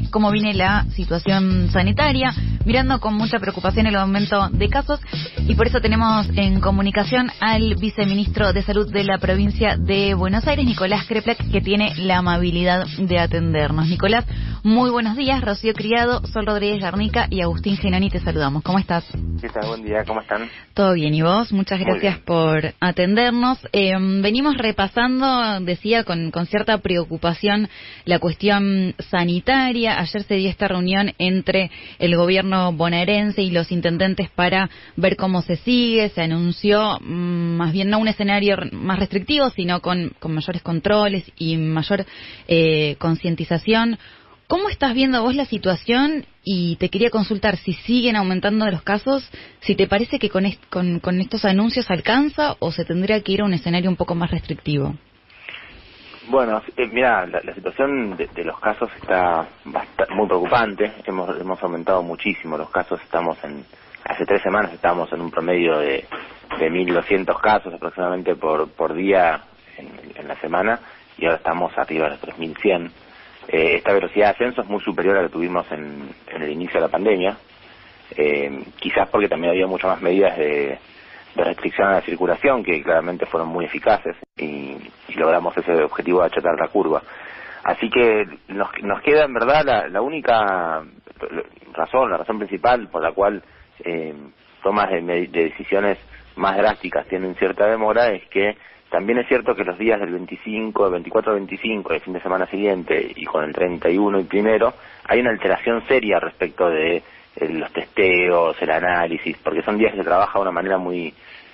cómo viene la situación sanitaria, mirando con mucha preocupación el aumento de casos, y por eso tenemos en comunicación al viceministro de Salud de la provincia de Buenos Aires, Nicolás Kreplak, que tiene la amabilidad de atendernos. Nicolás, muy buenos días. Rocío Criado, Sol Rodríguez Garnica y Agustín Genoni te saludamos. ¿Cómo estás? ¿Qué tal? Buen día, ¿cómo están? Todo bien, ¿y vos? Muchas gracias por atendernos. Venimos repasando, decía, con cierta preocupación la cuestión sanitaria. Ayer se dio esta reunión entre el gobierno bonaerense y los intendentes para ver cómo se sigue. Se anunció más bien no un escenario más restrictivo, sino con mayores controles y mayor concientización. ¿Cómo estás viendo vos la situación? Y te quería consultar si siguen aumentando los casos, si te parece que con estos anuncios alcanza o se tendría que ir a un escenario un poco más restrictivo. Bueno, mira, la situación de los casos está muy preocupante. Hemos aumentado muchísimo los casos. Hace 3 semanas estábamos en un promedio de 1.200 casos aproximadamente por día en la semana, y ahora estamos arriba de los 3.100. Esta velocidad de ascenso es muy superior a la que tuvimos en el inicio de la pandemia, quizás porque también había muchas más medidas de restricción a la circulación que claramente fueron muy eficaces y logramos ese objetivo de achatar la curva. Así que nos queda en verdad la única razón, la razón principal por la cual tomas de decisiones más drásticas tienen cierta demora, es que también es cierto que los días del 24 al 25, el fin de semana siguiente, y con el 31 y primero, hay una alteración seria respecto de los testeos, el análisis, porque son días que se trabaja de una manera muy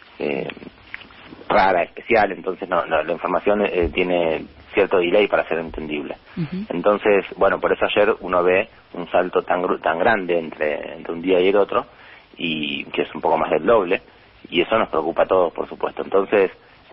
rara, especial, entonces la información tiene cierto delay para ser entendible. Uh-huh. Entonces, bueno, por eso ayer uno ve un salto tan grande entre un día y el otro, y que es un poco más del doble, y eso nos preocupa a todos, por supuesto. Entonces,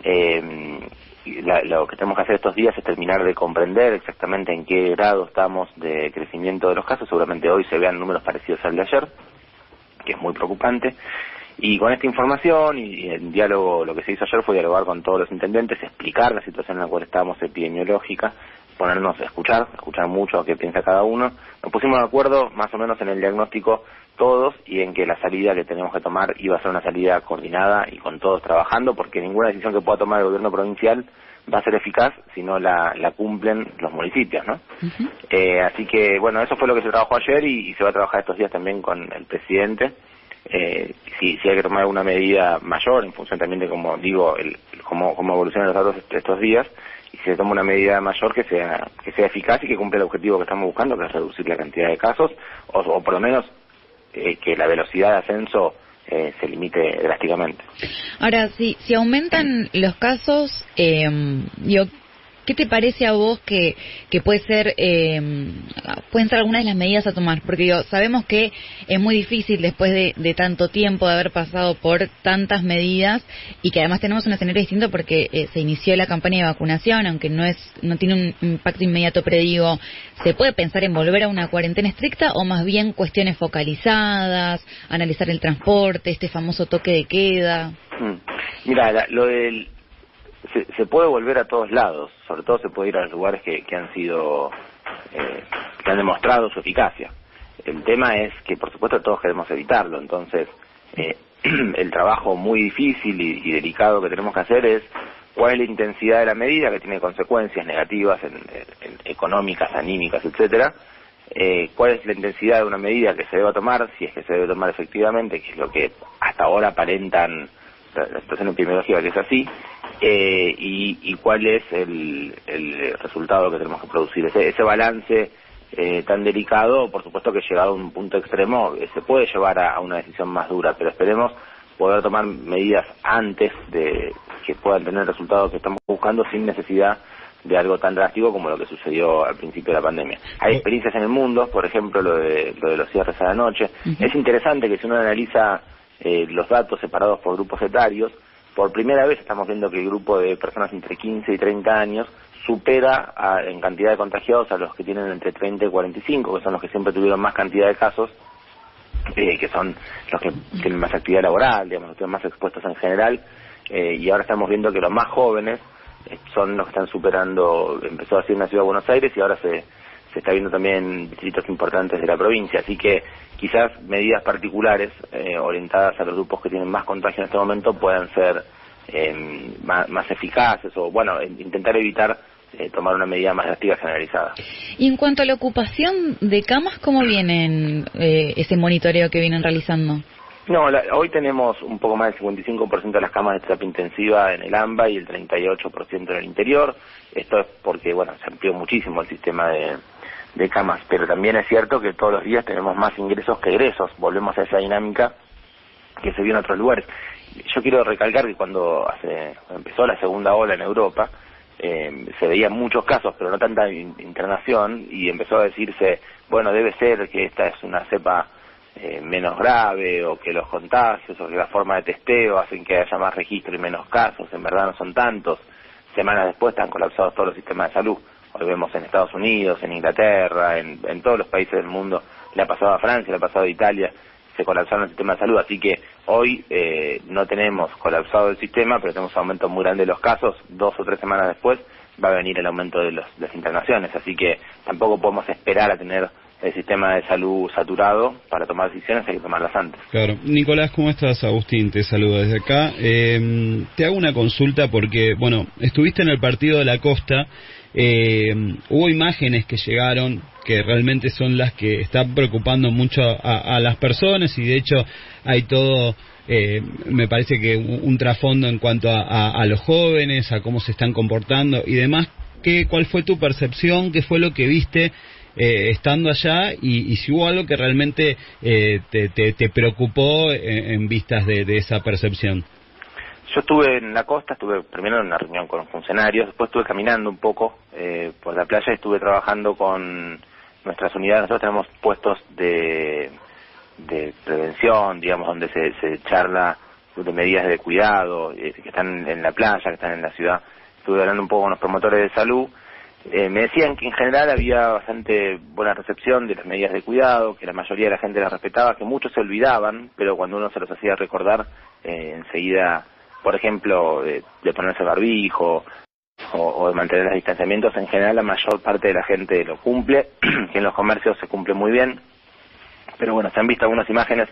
lo que tenemos que hacer estos días es terminar de comprender exactamente en qué grado estamos de crecimiento de los casos. Seguramente hoy se vean números parecidos al de ayer, que es muy preocupante, y con esta información y el diálogo, lo que se hizo ayer fue dialogar con todos los intendentes, explicar la situación en la cual estábamos epidemiológica, ponernos a escuchar mucho qué piensa cada uno. Nos pusimos de acuerdo más o menos en el diagnóstico todos, y en que la salida que tenemos que tomar iba a ser una salida coordinada y con todos trabajando, porque ninguna decisión que pueda tomar el gobierno provincial va a ser eficaz si no la cumplen los municipios, ¿no? Uh-huh. Así que, bueno, eso fue lo que se trabajó ayer y se va a trabajar estos días también con el presidente. Si hay que tomar alguna medida mayor en función también de, como digo, cómo evolucionan los datos estos días, y si se toma una medida mayor que sea eficaz y que cumpla el objetivo que estamos buscando, que es reducir la cantidad de casos, o por lo menos que la velocidad de ascenso se limite drásticamente. Ahora, si aumentan los casos, ¿qué te parece a vos que pueden ser algunas de las medidas a tomar? Porque sabemos que es muy difícil después de tanto tiempo de haber pasado por tantas medidas, y que además tenemos un escenario distinto porque se inició la campaña de vacunación, aunque no tiene un impacto inmediato, pero digo, ¿se puede pensar en volver a una cuarentena estricta o más bien cuestiones focalizadas, analizar el transporte, este famoso toque de queda? Mira, lo del se puede volver a todos lados, sobre todo se puede ir a los lugares que han demostrado su eficacia. El tema es que, por supuesto, todos queremos evitarlo. Entonces, el trabajo muy difícil y delicado que tenemos que hacer es cuál es la intensidad de la medida, que tiene consecuencias negativas económicas, anímicas, etcétera. Cuál es la intensidad de una medida que se deba tomar, si es que se debe tomar efectivamente, que es lo que hasta ahora aparentan la situación epidemiológica, que es así, y cuál es el resultado que tenemos que producir. Ese balance tan delicado, por supuesto que llegado a un punto extremo, se puede llevar a una decisión más dura, pero esperemos poder tomar medidas antes de que puedan tener el resultado que estamos buscando, sin necesidad de algo tan drástico como lo que sucedió al principio de la pandemia. Hay experiencias en el mundo, por ejemplo lo de los cierres a la noche. Uh-huh. Es interesante que si uno analiza los datos separados por grupos etarios, por primera vez estamos viendo que el grupo de personas entre 15 y 30 años supera en cantidad de contagiados a los que tienen entre 30 y 45, que son los que siempre tuvieron más cantidad de casos, que son los que tienen más actividad laboral, digamos, los que están más expuestos en general, y ahora estamos viendo que los más jóvenes son los que están superando. Empezó así en la Ciudad de Buenos Aires y ahora se se está viendo también en distritos importantes de la provincia, así que quizás medidas particulares orientadas a los grupos que tienen más contagio en este momento puedan ser más eficaces, o bueno, intentar evitar tomar una medida más drástica generalizada. Y en cuanto a la ocupación de camas, ¿cómo vienen ese monitoreo que vienen realizando? No, hoy tenemos un poco más del 55% de las camas de terapia intensiva en el AMBA y el 38% en el interior. Esto es porque, bueno, se amplió muchísimo el sistema de camas, pero también es cierto que todos los días tenemos más ingresos que egresos. Volvemos a esa dinámica que se vio en otros lugares. Yo quiero recalcar que cuando empezó la segunda ola en Europa, se veían muchos casos, pero no tanta internación, y empezó a decirse, bueno, debe ser que esta es una cepa menos grave, o que los contagios, o que la forma de testeo hacen que haya más registro y menos casos. En verdad no son tantos. Semanas después están colapsados todos los sistemas de salud. Hoy vemos en Estados Unidos, en Inglaterra, en todos los países del mundo. Le ha pasado a Francia, le ha pasado a Italia, se colapsaron el sistema de salud. Así que hoy no tenemos colapsado el sistema, pero tenemos un aumento muy grande de los casos. 2 o 3 semanas después va a venir el aumento de las internaciones. Así que tampoco podemos esperar a tener el sistema de salud saturado para tomar decisiones, hay que tomarlas antes. Claro. Nicolás, ¿cómo estás? Agustín te saluda desde acá. Te hago una consulta porque, bueno, estuviste en el partido de la Costa, hubo imágenes que llegaron que realmente son las que están preocupando mucho a las personas, y de hecho hay todo, me parece que un trasfondo en cuanto a los jóvenes, a cómo se están comportando y demás. ¿Cuál fue tu percepción? ¿Qué fue lo que viste estando allá? Y si hubo algo que realmente te preocupó en vistas de esa percepción. Yo estuve en la costa, estuve primero en una reunión con funcionarios, después estuve caminando un poco por la playa, y estuve trabajando con nuestras unidades. Nosotros tenemos puestos de prevención, digamos, donde se charla de medidas de cuidado, que están en la playa, que están en la ciudad. Estuve hablando un poco con los promotores de salud. Me decían que en general había bastante buena recepción de las medidas de cuidado, que la mayoría de la gente las respetaba, que muchos se olvidaban, pero cuando uno se los hacía recordar, enseguida, por ejemplo, de ponerse barbijo o de mantener los distanciamientos, en general la mayor parte de la gente lo cumple, que en los comercios se cumple muy bien. Pero bueno, se han visto algunas imágenes,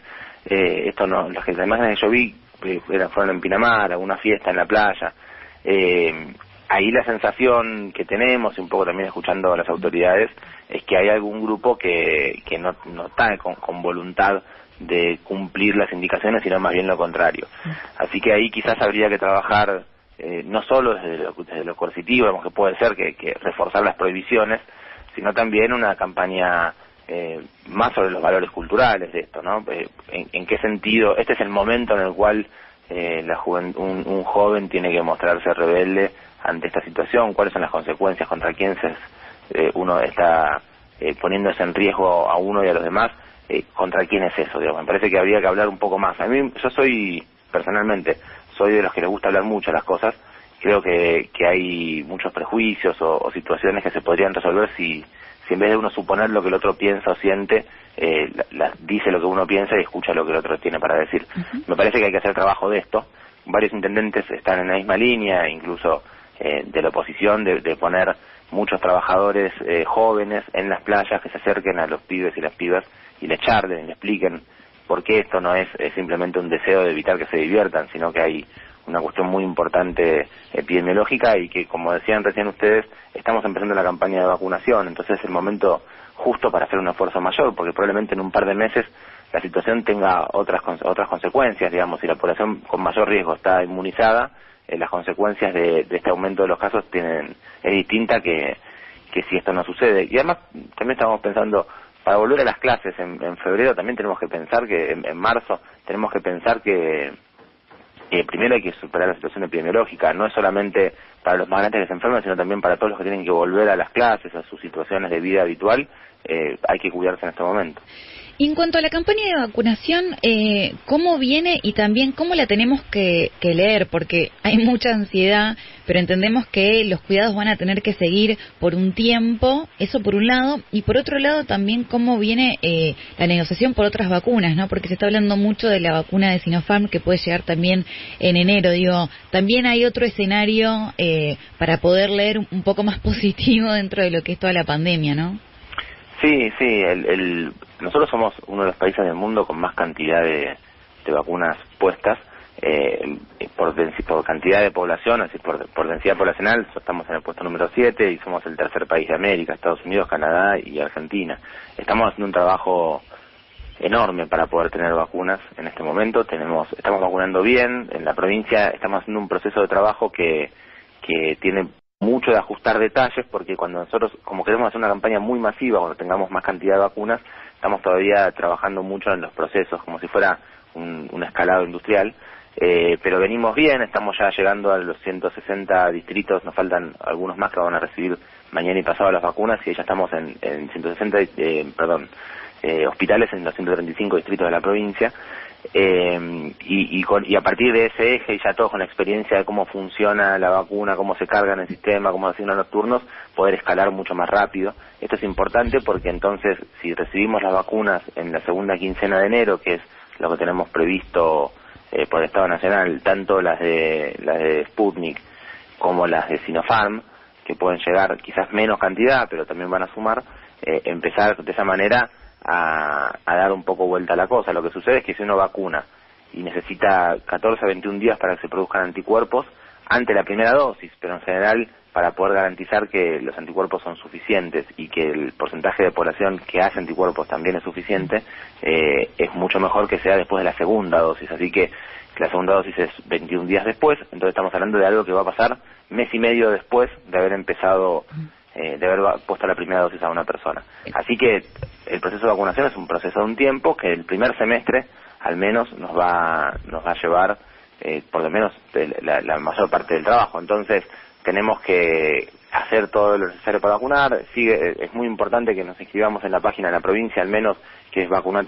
las imágenes que yo vi fueron en Pinamar, alguna fiesta en la playa. Ahí la sensación que tenemos, y un poco también escuchando a las autoridades, es que hay algún grupo que no está con voluntad de cumplir las indicaciones, sino más bien lo contrario. Así que ahí quizás habría que trabajar no solo desde lo coercitivo, digamos, que puede ser que reforzar las prohibiciones, sino también una campaña más sobre los valores culturales de esto, ¿no? ¿En qué sentido? Este es el momento en el cual un joven tiene que mostrarse rebelde ante esta situación. ¿Cuáles son las consecuencias? ¿Contra quién uno está poniéndose en riesgo a uno y a los demás? ¿Contra quién es eso? Digamos, me parece que habría que hablar un poco más. Yo personalmente, soy de los que les gusta hablar mucho las cosas. Creo que hay muchos prejuicios o situaciones que se podrían resolver si en vez de uno suponer lo que el otro piensa o siente, dice lo que uno piensa y escucha lo que el otro tiene para decir. Me parece que hay que hacer trabajo de esto. Varios intendentes están en la misma línea, incluso de la oposición, de poner muchos trabajadores jóvenes en las playas que se acerquen a los pibes y las pibas y les charlen y les expliquen por qué esto no es simplemente un deseo de evitar que se diviertan, sino que hay una cuestión muy importante epidemiológica, y que, como decían recién ustedes, estamos empezando la campaña de vacunación. Entonces es el momento justo para hacer un esfuerzo mayor, porque probablemente en un par de meses la situación tenga otras consecuencias. Digamos, si la población con mayor riesgo está inmunizada, las consecuencias de este aumento de los casos es distinta que si esto no sucede. Y además también estamos pensando, para volver a las clases en febrero, también tenemos que pensar que en marzo tenemos que pensar que primero hay que superar la situación epidemiológica. No es solamente para los más grandes que se enferman, sino también para todos los que tienen que volver a las clases, a sus situaciones de vida habitual. Hay que cuidarse en este momento. Y en cuanto a la campaña de vacunación, ¿cómo viene y también cómo la tenemos que leer? Porque hay mucha ansiedad, pero entendemos que los cuidados van a tener que seguir por un tiempo, eso por un lado, y por otro lado también cómo viene la negociación por otras vacunas, ¿no? Porque se está hablando mucho de la vacuna de Sinopharm, que puede llegar también en enero. Digo, también hay otro escenario para poder leer un poco más positivo dentro de lo que es toda la pandemia, ¿no? Sí, nosotros somos uno de los países del mundo con más cantidad de vacunas puestas, por cantidad de población, es decir, por densidad poblacional. Estamos en el puesto número 7 y somos el tercer país de América, Estados Unidos, Canadá y Argentina. Estamos haciendo un trabajo enorme para poder tener vacunas en este momento. Estamos vacunando bien. En la provincia estamos haciendo un proceso de trabajo que tiene mucho de ajustar detalles, porque cuando nosotros, como queremos hacer una campaña muy masiva, cuando tengamos más cantidad de vacunas, estamos todavía trabajando mucho en los procesos, como si fuera un escalado industrial, pero venimos bien. Estamos ya llegando a los 160 distritos, nos faltan algunos más que van a recibir mañana y pasado las vacunas, y ya estamos en 160 hospitales en los 135 distritos de la provincia, y a partir de ese eje, y ya todos con la experiencia de cómo funciona la vacuna, cómo se carga en el sistema, cómo se asignan los turnos, poder escalar mucho más rápido. Esto es importante porque entonces, si recibimos las vacunas en la segunda quincena de enero, que es lo que tenemos previsto por el Estado Nacional, tanto las de Sputnik como las de Sinopharm, que pueden llegar quizás menos cantidad, pero también van a sumar, empezar de esa manera a dar un poco vuelta a la cosa. Lo que sucede es que si uno vacuna y necesita 14 a 21 días para que se produzcan anticuerpos ante la primera dosis, pero en general, para poder garantizar que los anticuerpos son suficientes y que el porcentaje de población que hace anticuerpos también es suficiente, es mucho mejor que sea después de la segunda dosis. Así que la segunda dosis es 21 días después, entonces estamos hablando de algo que va a pasar mes y medio después de haber empezado, de haber puesto la primera dosis a una persona. Así que el proceso de vacunación es un proceso de un tiempo que el primer semestre al menos nos va a llevar por lo menos la mayor parte del trabajo. Entonces tenemos que hacer todo lo necesario para vacunar. Es muy importante que nos inscribamos en la página de la provincia, al menos, que es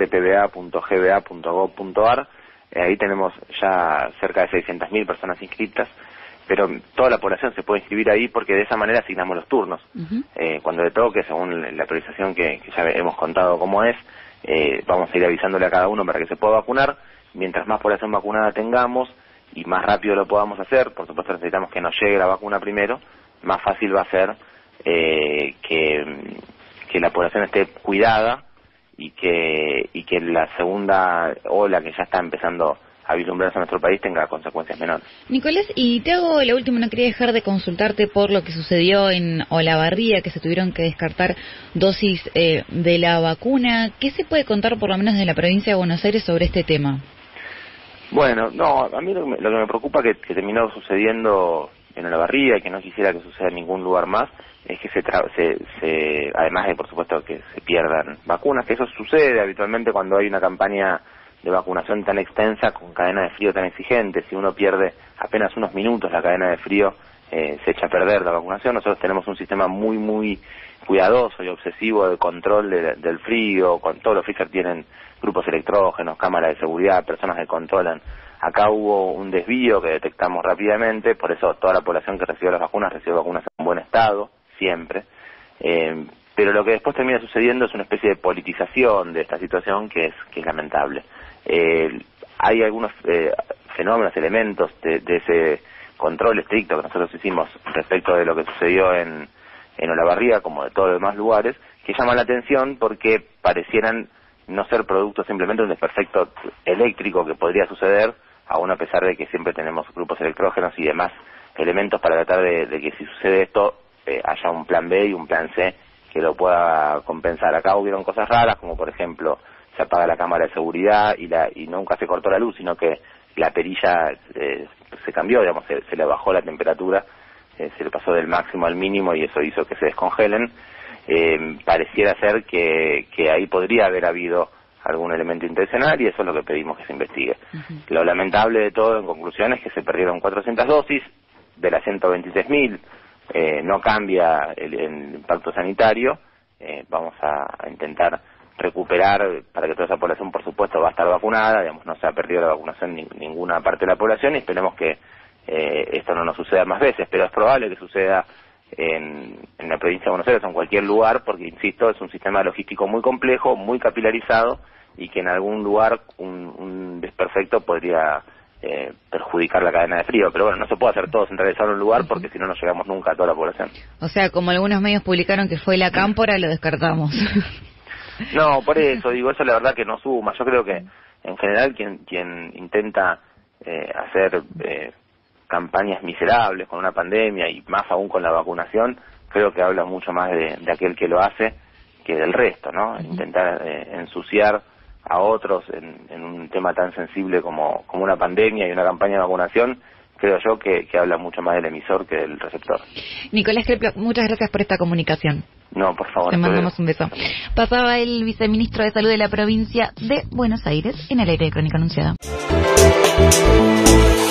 vacunatepba.gba.gov.ar. Ahí tenemos ya cerca de 600.000 personas inscritas, pero toda la población se puede inscribir ahí porque de esa manera asignamos los turnos. Cuando le toque, según la priorización que ya hemos contado cómo es, vamos a ir avisándole a cada uno para que se pueda vacunar. Mientras más población vacunada tengamos y más rápido lo podamos hacer, por supuesto necesitamos que nos llegue la vacuna primero, más fácil va a ser que la población esté cuidada y que la segunda ola que ya está empezando a vislumbrarse en nuestro país tenga consecuencias menores. Nicolás, y te hago la última, no quería dejar de consultarte por lo que sucedió en Olavarría, que se tuvieron que descartar dosis de la vacuna. ¿Qué se puede contar por lo menos de la provincia de Buenos Aires sobre este tema? Bueno, no, a mí lo que me preocupa que terminó sucediendo en Olavarría y que no quisiera que suceda en ningún lugar más, es que además de, por supuesto, que se pierdan vacunas, que eso sucede habitualmente cuando hay una campaña de vacunación tan extensa, con cadena de frío tan exigente. Si uno pierde apenas unos minutos la cadena de frío, se echa a perder la vacunación. Nosotros tenemos un sistema muy, muy cuidadoso y obsesivo de control del frío. Con todos los freezer tienen grupos electrógenos, cámaras de seguridad, personas que controlan. Acá hubo un desvío que detectamos rápidamente, por eso toda la población que recibió vacunas en buen estado, siempre. Pero lo que después termina sucediendo es una especie de politización de esta situación que es lamentable. Hay algunos fenómenos, elementos de ese control estricto que nosotros hicimos respecto de lo que sucedió en Olavarría, como de todos los demás lugares, que llaman la atención porque parecieran no ser producto simplemente de un desperfecto eléctrico que podría suceder, aún a pesar de que siempre tenemos grupos electrógenos y demás elementos para tratar de que si sucede esto haya un plan B y un plan C que lo pueda compensar. Acá hubieron cosas raras, como por ejemplo se apaga la cámara de seguridad y nunca se cortó la luz, sino que la perilla se cambió, digamos, se le bajó la temperatura, se le pasó del máximo al mínimo y eso hizo que se descongelen. Pareciera ser que ahí podría haber habido algún elemento intencional y eso es lo que pedimos que se investigue. Lo lamentable de todo, en conclusión, es que se perdieron 400 dosis de las 126.000. No cambia el impacto sanitario. Vamos a intentar recuperar para que toda esa población, por supuesto, va a estar vacunada. Digamos, no se ha perdido la vacunación en ninguna parte de la población y esperemos que esto no nos suceda más veces, pero es probable que suceda en la provincia de Buenos Aires o en cualquier lugar, porque, insisto, es un sistema logístico muy complejo, muy capilarizado y que en algún lugar un desperfecto podría perjudicar la cadena de frío. Pero bueno, no se puede hacer todo centralizado en un lugar porque si no, no llegamos nunca a toda la población. O sea, como algunos medios publicaron que fue la cámpora, lo descartamos. No, por eso digo, eso la verdad que no suma. Yo creo que en general quien intenta hacer campañas miserables con una pandemia y más aún con la vacunación, creo que habla mucho más de aquel que lo hace que del resto, ¿no? Intentar ensuciar a otros en un tema tan sensible como una pandemia y una campaña de vacunación, creo yo que habla mucho más del emisor que del receptor. Nicolás Crepla, muchas gracias por esta comunicación. No, por favor. Te mandamos un beso. Pasaba el viceministro de Salud de la provincia de Buenos Aires en el aire de Crónica Anunciada.